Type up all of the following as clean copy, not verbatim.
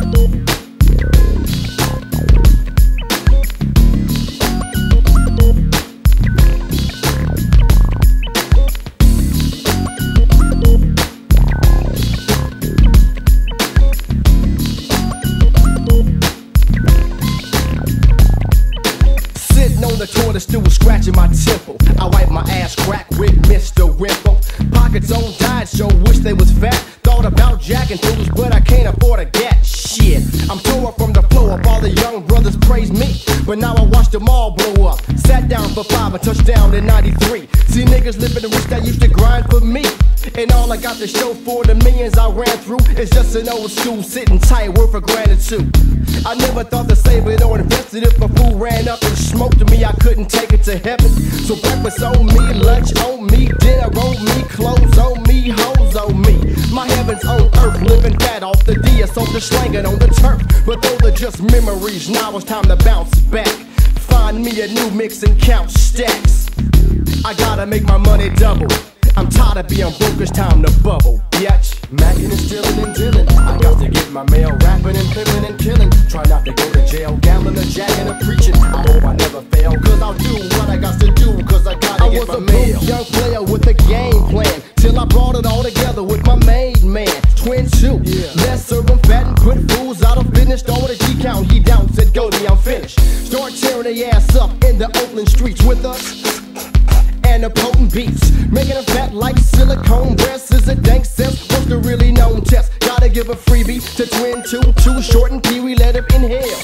The toilet still was scratching my temple. I wiped my ass crack with Mr. Wimple. Pockets on diet show, wish they was fat. Thought about jacking fools, but I can't afford a gat. Shit, I'm tore up from the flow up. All the young brothers praise me, but now I watch them all blow up. Sat down for 5 and touched down in 93. See niggas living the rich that used to grind for me. And all I got to show for the millions I ran through is just an old school sitting tight, worth a grand or two. I never thought to save it or invest it. If a fool ran up and smoked to me, I couldn't take it to heaven. So breakfast on me, lunch on me, dinner on me, clothes on me, hoes on me. My heaven's on earth, living fat off the DS, on the slanging on the turf. But those are just memories, now it's time to bounce back. Find me a new mix and count stacks. I gotta make my money double. I'm tired of being broke, it's time to bubble, bitch. Mackin' and stealing and dealing, I got to get my mail. Rapping and pimping and killing, try not to go to jail. Gambling and jacking and preaching, I hope I never fail. Cause I'll do what I got to do, cause I gotta get my mail. I was a young player with a game plan, till I brought it all together with my main man, Twin 2. Let's serve them fat and put fools out of business. Start with a G count, he down, said Goldie, I'm finished. Start tearing their ass up in the Oakland streets with us and the potent beats, making them fat like silicone breasts. Is a dank sense, what's the really known test? Gotta give a freebie to Twin 2, too short and Pee-wee, let him inhale.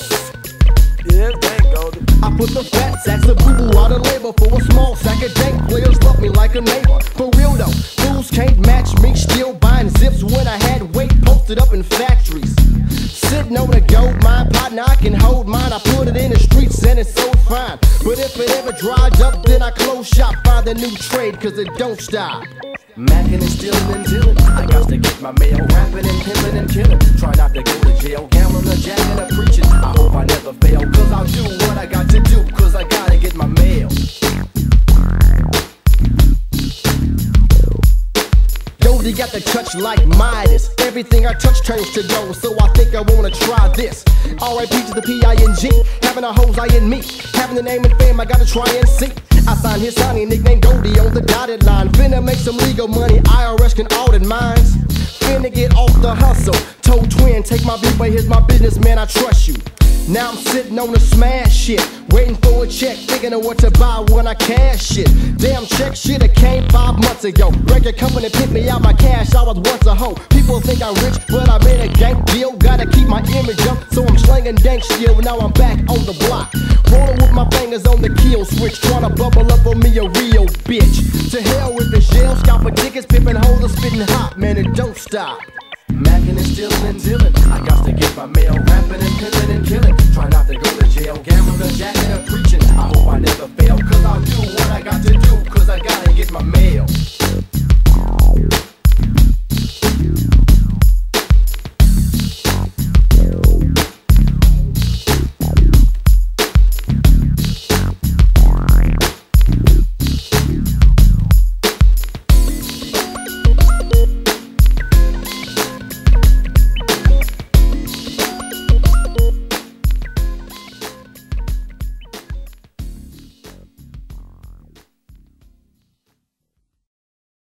Yeah, thank God. I put the fat sacks of boo-boo out of labor for a small sack of dank. Players love me like a neighbor. For real though, fools can't match me. Still buying zips when I had weight posted up in factories. Sitting on a gold mine, partner, I can hold mine. I put it in the streets and it's so fine. But if it ever dried up, then I close shop. Find a new trade, cause it don't stop. Mackin' and stealing and dealing, I got to get my mail. Rapping and pimping and killing, try not to go to jail. Gambling and jacking and preaching, I hope I never fail. Cause I'll do what I got to do, cause I gotta get my mail. Goldie got the touch like Midas. Everything I touch turns to gold, so I think I wanna try this. R.I.P. to the P.I.N.G. Having a hose I in me, having the name and fame I gotta try and see. I signed his signing nickname Goldie on the dotted line. Finna make some legal money, IRS can audit mines. Finna get off the hustle. Told Twin, take my beat, but here's my business, man, I trust you. Now I'm sitting on the smash shit, waiting for a check, thinking of what to buy when I cash it. Damn check shit, it came 5 months ago. Record company picked me out my cash, I was once a hoe. People think I'm rich, but I'm in a gang deal. Gotta keep my image up, so I'm slinging dank still. Now I'm back on the block, rolling with my fingers on the kill switch, trying to bubble up on me a real bitch. To hell with the jail, scalping tickets, pimping holders, spitting hot, man, it don't stop. Mackin' and stealing and dealing, I got to get my mail. Rapping and pimping and killing, try not to go to jail. Gambling and jacking and preaching, I hope I never fail. Cause I'll do what I got to do, cause I gotta get my mail.